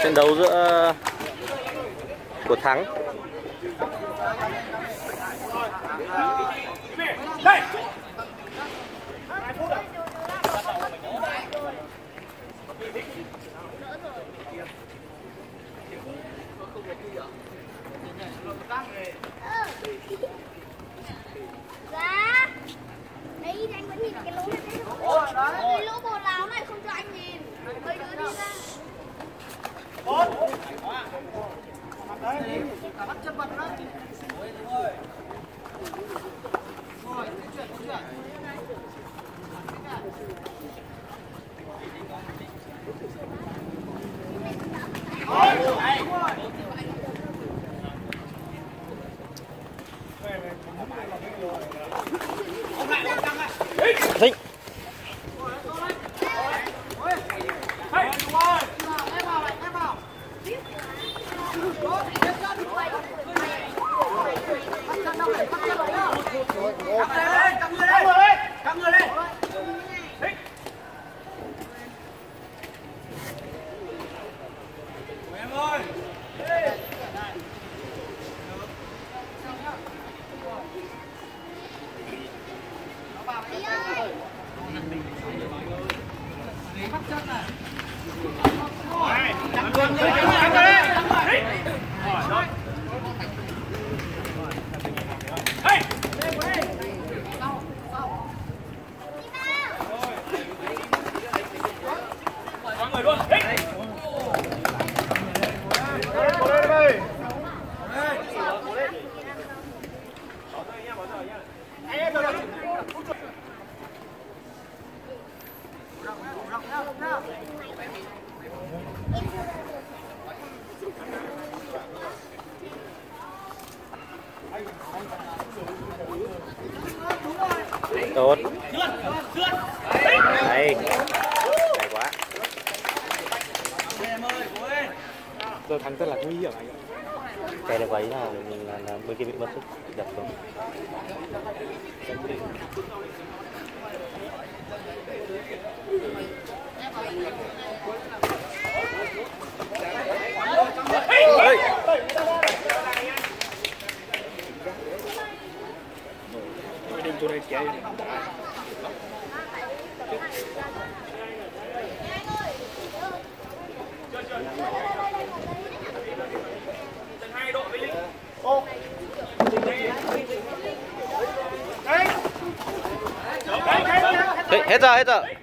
Trận đấu giữa của Thắng đấy, anh vẫn nhìn cái lỗ này. Cái lỗ bồ láo này không cho anh nhìn. Mấy đứa đi ra. Bắt chân vật đó. Rồi, chuyển. Thịnh. Cắm người lên. Em ơi. Bắt chân này. Cắm người lên. Rồi. Người luôn. Tốt. Đấy. Hay quá. Giờ thắng rất là nguy hiểm anh ạ. Cái là vậy là bên kia bị mất sức đập xuống. Đừng cho đây kéo. Hết giờ.